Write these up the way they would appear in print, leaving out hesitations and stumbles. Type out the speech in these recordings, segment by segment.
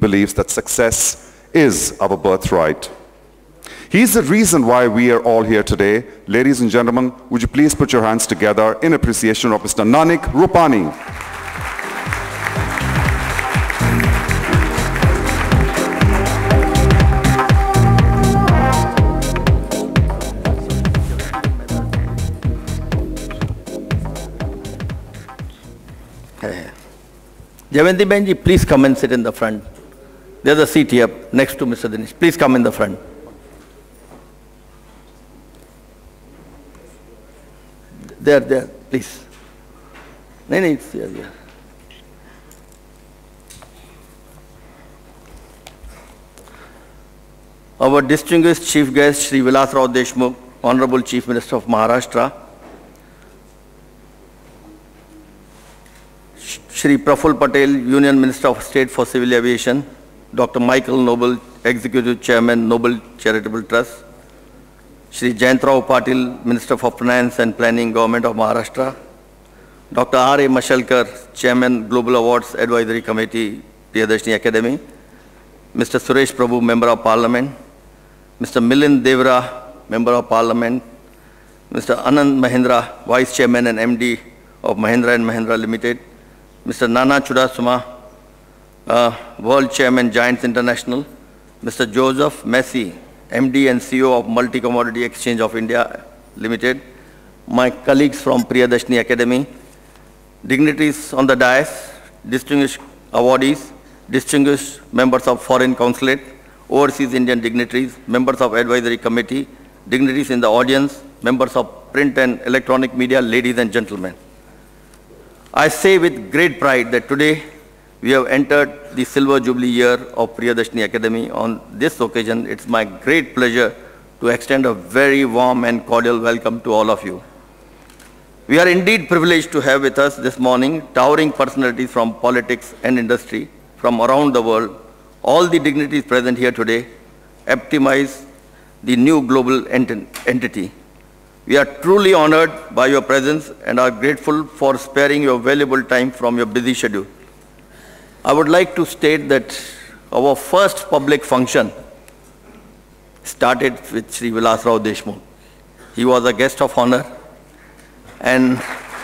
believes that success is our birthright. He's the reason why we are all here today. Ladies and gentlemen, would you please put your hands together in appreciation of Mr. Nanik Rupani. Jayanti Benji, please come and sit in the front. There's a seat here next to Mr. Dinesh. Please come in the front. There, please. No, it's here. Our distinguished chief guest, Shri Vilas Rao Deshmukh, Honorable Chief Minister of Maharashtra, Shri Praful Patel, Union Minister of State for Civil Aviation, Dr. Michael Noble, Executive Chairman, Noble Charitable Trust, Shri Jayantrao Patil, Minister for Finance and Planning, Government of Maharashtra, Dr. R.A. Mashalkar, Chairman, Global Awards Advisory Committee, Priyadarshini Academy, Mr. Suresh Prabhu, Member of Parliament, Mr. Milind Devra, Member of Parliament, Mr. Anand Mahindra, Vice Chairman and MD of Mahindra & Mahindra Limited, Mr. Nana Chudasama, World Chairman, Giants International, Mr. Joseph Messi, MD and CEO of Multi Commodity Exchange of India Limited, my colleagues from Priyadarshini Academy, dignitaries on the dais, distinguished awardees, distinguished members of Foreign Consulate, overseas Indian dignitaries, members of Advisory Committee, dignitaries in the audience, members of print and electronic media, ladies and gentlemen. I say with great pride that today we have entered the Silver Jubilee year of Priyadarshini Academy. On this occasion, it's my great pleasure to extend a very warm and cordial welcome to all of you. We are indeed privileged to have with us this morning towering personalities from politics and industry from around the world. All the dignitaries present here today epitomize the new global entity. We are truly honored by your presence and are grateful for sparing your valuable time from your busy schedule. I would like to state that our first public function started with Shri Vilas Rao Deshmukh. He was a guest of honor, and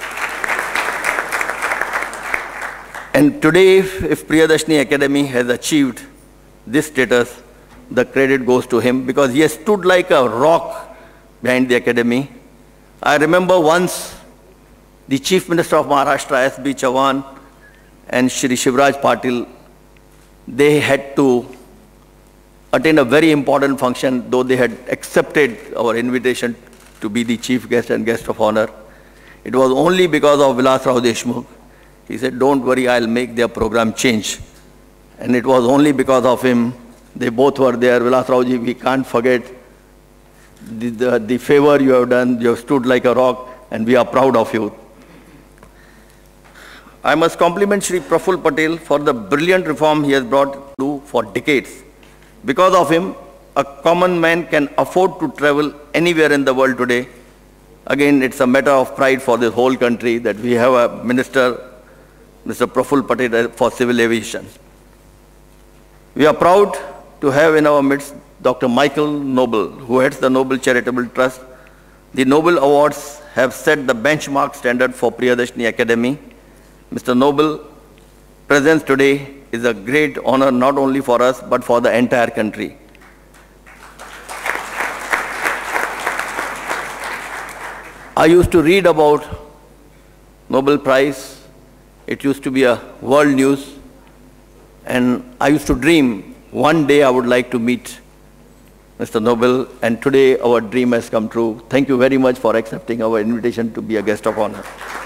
today, if Priyadarshini Academy has achieved this status, the credit goes to him because he has stood like a rock behind the academy. I remember once the Chief Minister of Maharashtra, S.B. Chauhan, and Shri Shivraj Patil, they had to attend a very important function, though they had accepted our invitation to be the chief guest and guest of honor. It was only because of Vilas Rao Deshmukh. He said, don't worry, I'll make their program change. And it was only because of him. They both were there. Vilas Rao ji, we can't forget the favor you have done. You have stood like a rock, and we are proud of you. I must compliment Shri Praful Patel for the brilliant reform he has brought to for decades. Because of him, a common man can afford to travel anywhere in the world today. Again, it's a matter of pride for the whole country that we have a minister, Mr. Praful Patel, for civil aviation. We are proud to have in our midst Dr. Michael Noble, who heads the Noble Charitable Trust. The Noble Awards have set the benchmark standard for Priyadarshini Academy. Mr. Noble presence today is a great honor not only for us, but for the entire country. I used to read about Nobel Prize. It used to be a world news. And I used to dream one day I would like to meet Mr. Noble, and today our dream has come true. Thank you very much for accepting our invitation to be a guest of honor.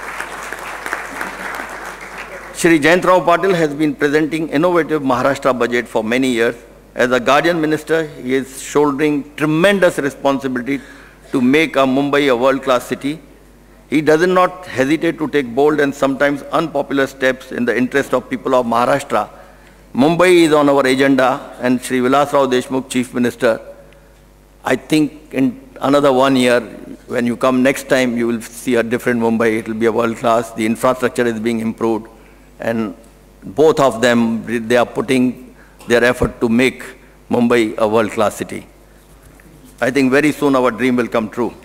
Shri Jayantrao Patil has been presenting innovative Maharashtra budget for many years. As a guardian minister, he is shouldering tremendous responsibility to make Mumbai a world-class city. He does not hesitate to take bold and sometimes unpopular steps in the interest of people of Maharashtra. Mumbai is on our agenda, and Shri Vilas Rao Deshmukh, Chief Minister, I think in another 1 year, when you come next time, you will see a different Mumbai. It will be a world-class. The infrastructure is being improved. And both of them, they are putting their effort to make Mumbai a world-class city. I think very soon our dream will come true.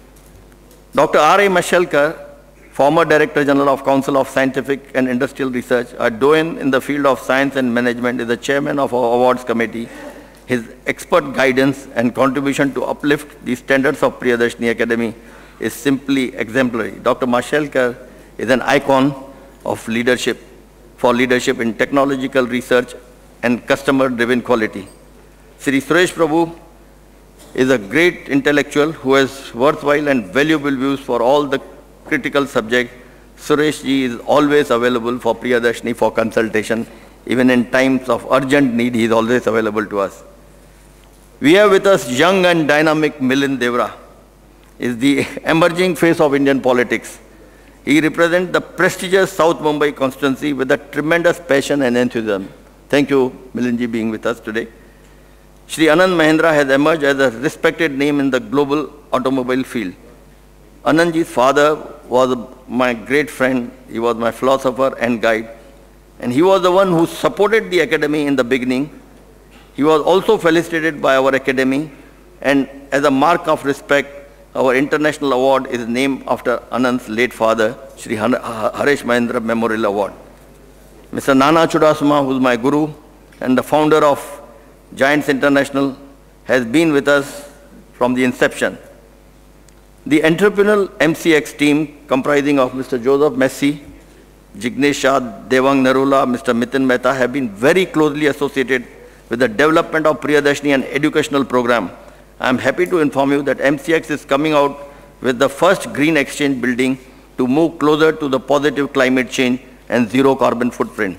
Dr. R.A. Mashelkar, former Director General of Council of Scientific and Industrial Research, a doyen in the field of science and management, is the chairman of our awards committee. His expert guidance and contribution to uplift the standards of Priyadarshini Academy is simply exemplary. Dr. Mashelkar is an icon of leadership, for leadership in technological research and customer-driven quality. Sri Suresh Prabhu is a great intellectual who has worthwhile and valuable views for all the critical subjects. Suresh ji is always available for Priyadarshini for consultation. Even in times of urgent need, he is always available to us. We have with us young and dynamic Milind Devra. He is the emerging face of Indian politics. He represents the prestigious South Mumbai constituency with a tremendous passion and enthusiasm. Thank you, Milind ji, being with us today. Shri Anand Mahendra has emerged as a respected name in the global automobile field. Anandji's father was my great friend. He was my philosopher and guide. And he was the one who supported the academy in the beginning. He was also felicitated by our academy. And as a mark of respect, our international award is named after Anand's late father, Shri Haresh Mahendra Memorial Award. Mr. Nana Chudasama, who is my guru and the founder of Giants International, has been with us from the inception. The entrepreneurial MCX team, comprising of Mr. Joseph Messi, Jignesh Shah, Devang Narula, Mr. Mithun Mehta, have been very closely associated with the development of Priyadarshini and educational program. I am happy to inform you that MCX is coming out with the first green exchange building to move closer to the positive climate change and zero carbon footprint.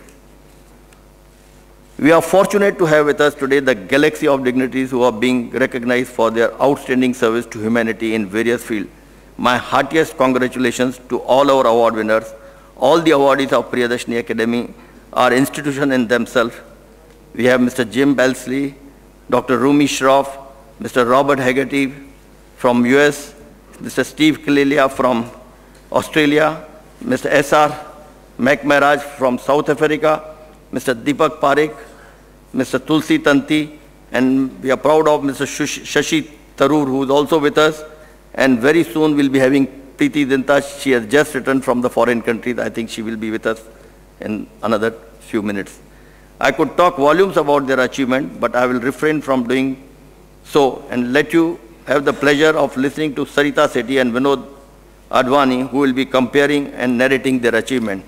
We are fortunate to have with us today the galaxy of dignitaries who are being recognized for their outstanding service to humanity in various fields. My heartiest congratulations to all our award winners. All the awardees of Priyadarshini Academy are institutions in themselves. We have Mr. Jim Belsley, Dr. Rumi Shroff, Mr. Robert Haggerty from US, Mr. Steve Kalelia from Australia, Mr. S.R. McMaraj from South Africa, Mr. Deepak Parekh, Mr. Tulsi Tanti, and we are proud of Mr. Shashi Tharoor, who is also with us, and very soon we'll be having Preeti Zinta. She has just returned from the foreign countries. I think she will be with us in another few minutes. I could talk volumes about their achievement, but I will refrain from doing so and let you have the pleasure of listening to Sarita Sethi and Vinod Advani, who will be comparing and narrating their achievement.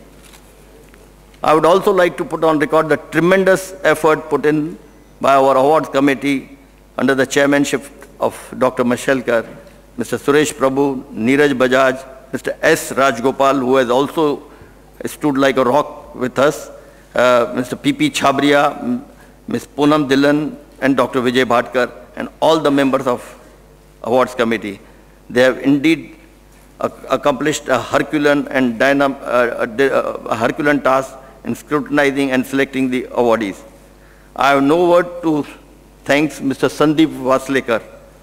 I would also like to put on record the tremendous effort put in by our awards committee under the chairmanship of Dr. Mashelkar, Mr. Suresh Prabhu, Neeraj Bajaj, Mr. S. Rajgopal, who has also stood like a rock with us, Mr. P.P. Chhabria, Ms. Poonam Dhillon, and Dr. Vijay Bhatkar, and all the members of awards committee. They have indeed accomplished a Herculean and Herculean task in scrutinizing and selecting the awardees. I have no word to thank Mr. Sandeep Vaslekar.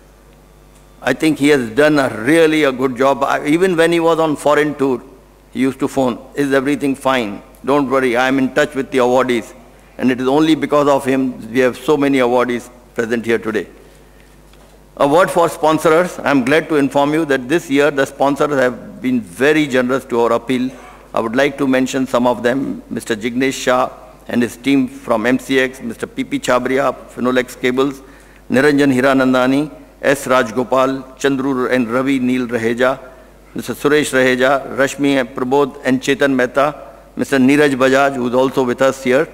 I think he has done really a good job. Even when he was on foreign tour, he used to phone, "Is everything fine? Don't worry, I am in touch with the awardees." And it is only because of him we have so many awardees present here today. A word for sponsors. I am glad to inform you that this year the sponsors have been very generous to our appeal. I would like to mention some of them: Mr. Jignesh Shah and his team from MCX, Mr. P.P. Chhabria, Finolex Cables, Niranjan Hiranandani, S. Rajgopal, Chandru and Ravi Neil Raheja, Mr. Suresh Raheja, Rashmi Prabodh and Chetan Mehta, Mr. Neeraj Bajaj, who is also with us here,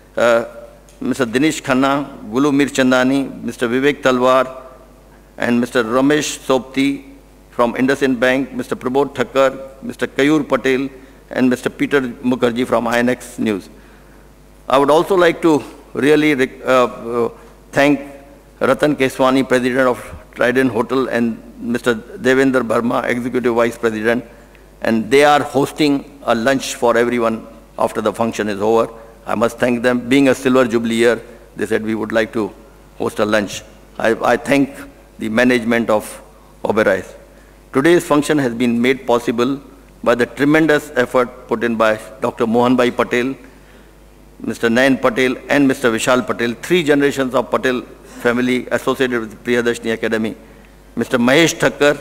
Mr. Dinesh Khanna, Gulu Mir Chandani, Mr. Vivek Talwar, and Mr. Ramesh Sopti from IndusInd Bank, Mr. Prabodh Thakkar, Mr. Kayur Patel, and Mr. Peter Mukherjee from INX News. I would also like to really thank Ratan Keswani, President of Trident Hotel, and Mr. Devendra Verma, Executive Vice President, and they are hosting a lunch for everyone after the function is over. I must thank them. Being a Silver Jubilee year, they said we would like to host a lunch. I thank the management of Oberoi. Today's function has been made possible by the tremendous effort put in by Dr. Mohan Bhai Patel, Mr. Nayan Patel and Mr. Vishal Patel, 3 generations of Patel family associated with Priyadarshini Academy, Mr. Mahesh Thakkar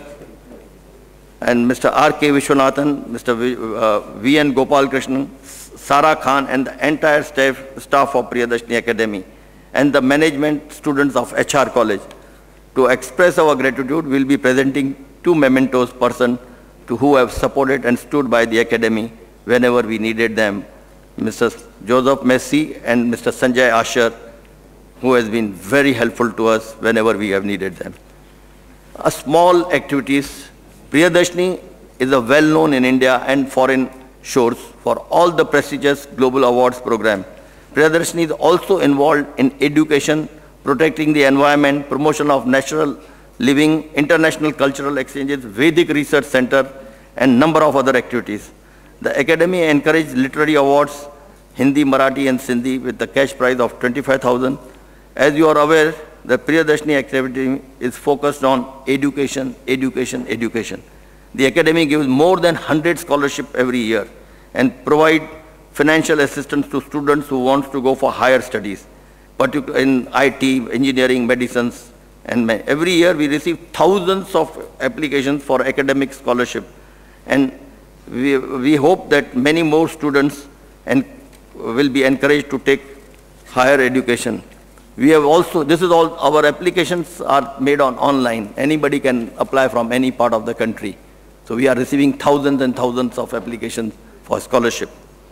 and Mr. R.K. Vishwanathan, Mr. V.N. Gopal Krishnan, Sara Khan and the entire staff of Priyadarshini Academy and the management students of HR College. To express our gratitude, we will be presenting 2 mementos person to who have supported and stood by the Academy whenever we needed them. Mr. Joseph Messi and Mr. Sanjay Asher, who has been very helpful to us whenever we have needed them. A small activities. Priyadarshini is a well-known in India and foreign shores for all the prestigious global awards program. Priyadarshini is also involved in education, protecting the environment, promotion of natural living, international cultural exchanges, Vedic Research Center, and number of other activities. The Academy encouraged literary awards, Hindi, Marathi, and Sindhi with the cash prize of 25,000. As you are aware, the Priyadarshini Academy is focused on education, education, education. The Academy gives more than 100 scholarships every year and provide financial assistance to students who want to go for higher studies, particularly in IT, engineering, medicines, and every year we receive thousands of applications for academic scholarship. And we hope that many more students will be encouraged to take higher education. We have also, this is all, our applications are made online. Anybody can apply from any part of the country. So we are receiving thousands and thousands of applications for scholarship.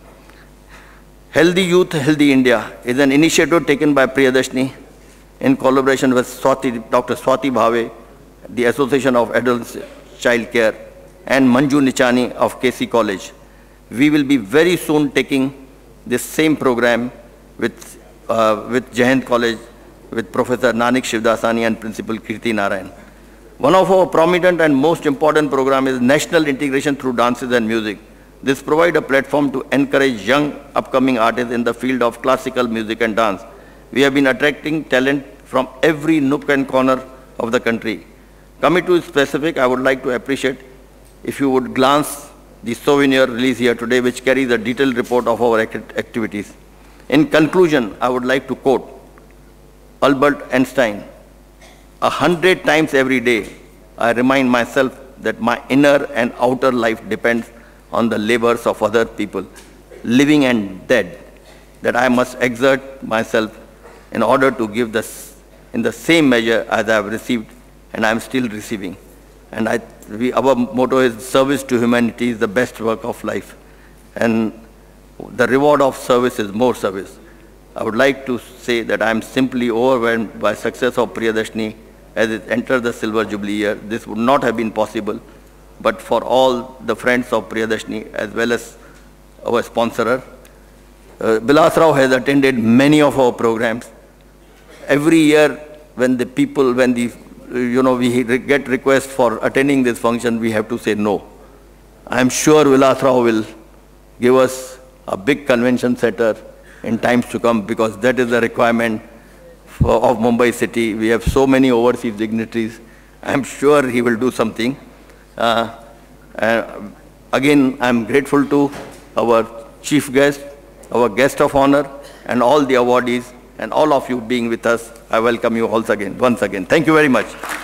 Healthy Youth, Healthy India is an initiative taken by Priyadarshini in collaboration with Dr. Swati Bhave, the Association of Adult Child Care, and Manju Nichani of KC College. We will be very soon taking this same program with Jayant College, with Professor Nanik Shivdasani and Principal Kirti Narayan. One of our prominent and most important program is National Integration Through Dances and Music. This provides a platform to encourage young upcoming artists in the field of classical music and dance. We have been attracting talent from every nook and corner of the country. Coming to specific, I would like to appreciate if you would glance the souvenir release here today, which carries a detailed report of our activities. In conclusion, I would like to quote Albert Einstein, 100 times every day, I remind myself that my inner and outer life depends on the labors of other people, living and dead, that I must exert myself in order to give this in the same measure as I have received and I am still receiving. And our motto is service to humanity is the best work of life. And the reward of service is more service. I would like to say that I am simply overwhelmed by success of Priyadarshini as it enters the Silver Jubilee year. This would not have been possible, but for all the friends of Priyadarshini as well as our sponsorer. Bilas Rao has attended many of our programs. Every year when we get requests for attending this function, we have to say no. I am sure Bilas Rao will give us a big convention center in times to come, because that is the requirement of Mumbai city. We have so many overseas dignitaries. I am sure he will do something. Again, I am grateful to our chief guest, our guest of honor, and all the awardees, and all of you being with us. I welcome you once again. Thank you very much.